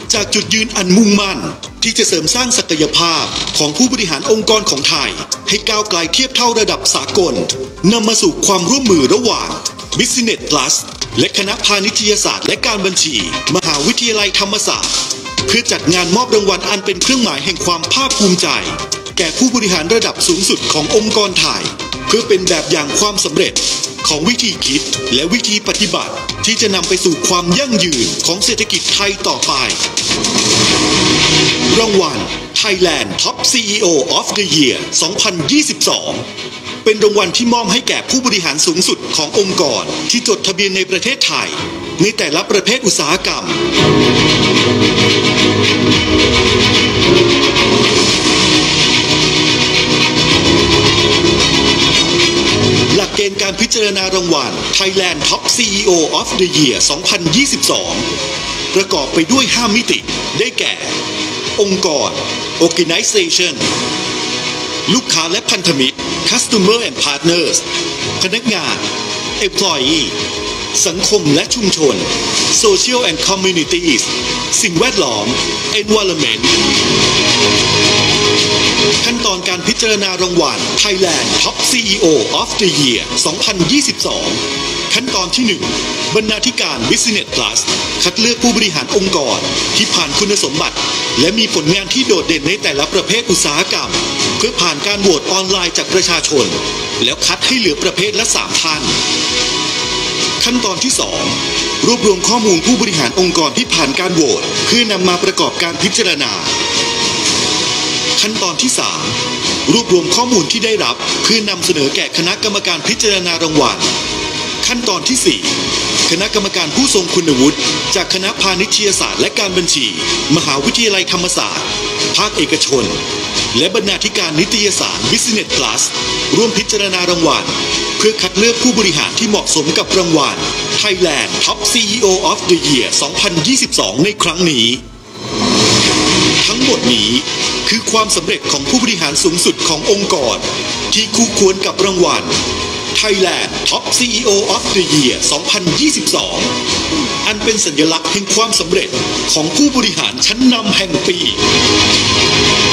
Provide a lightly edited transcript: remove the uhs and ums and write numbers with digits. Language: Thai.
จากจุดยืนอันมุ่งมั่นที่จะเสริมสร้างศักยภาพของผู้บริหารองค์กรของไทยให้ก้าวไกลเทียบเท่าระดับสากลนำมาสู่ความร่วมมือระหว่าง Business Plus และคณะพาณิชยศาสตร์และการบัญชีมหาวิทยาลัยธรรมศาสตร์เพื่อจัดงานมอบรางวัลอันเป็นเครื่องหมายแห่งความภาคภูมิใจแก่ผู้บริหารระดับสูงสุดขององค์กรไทยเพื่อเป็นแบบอย่างความสำเร็จของวิธีคิดและวิธีปฏิบัติที่จะนำไปสู่ความยั่งยืนของเศรษฐกิจไทยต่อไปรางวัล Thailand Top CEO of the Year 2022 เป็นรางวัลที่มอบให้แก่ผู้บริหารสูงสุดขององค์กรที่จดทะเบียนในประเทศไทยในแต่ละประเภทอุตสาหกรรมหลักเกณฑ์การพิจารณารางวัล Thailand Top CEO of the Year 2022 ประกอบไปด้วย 5 มิติได้แก่ องค์กร Organization ลูกค้าและพันธมิตร Customer and Partners พนักงาน Employee สังคมและชุมชน Social and Communities สิ่งแวดล้อม Environment ขั้นตอนการพิจารณารางวัล Thailand Top CEO of the Year 2022 ขั้นตอนที่ 1 บรรณาธิการ Business Plus คัดเลือกผู้บริหารองค์กรที่ผ่านคุณสมบัติและมีผลงานที่โดดเด่นในแต่ละประเภทอุตสาหกรรมเพื่อผ่านการโหวตออนไลน์จากประชาชนแล้วคัดให้เหลือประเภทละ 3 ท่านขั้นตอนที่ 2 รวบรวมข้อมูลผู้บริหารองค์กรที่ผ่านการโหวตเพื่อนำมาประกอบการพิจารณาขั้นตอนที่ 3 รวบรวมข้อมูลที่ได้รับเพื่อนำเสนอแก่คณะกรรมการพิจารณารางวัลขั้นตอนที่ 4 คณะกรรมการผู้ทรงคุณวุฒิจากคณะพาณิชยศาสตร์และการบัญชีมหาวิทยาลัยธรรมศาสตร์ภาคเอกชนและบรรณาธิการนิตยสาร Business Plus ร่วมพิจารณารางวัลเพื่อคัดเลือกผู้บริหารที่เหมาะสมกับรางวัล Thailand Top CEO of the Year 2022 ในครั้งนี้ทั้งหมดนี้คือความสำเร็จของผู้บริหารสูงสุดขององค์กรที่คู่ควรกับรางวัล Thailand Top CEO of the Year 2022 อันเป็นสัญลักษณ์แห่งความสำเร็จของผู้บริหารชั้นนำแห่งปี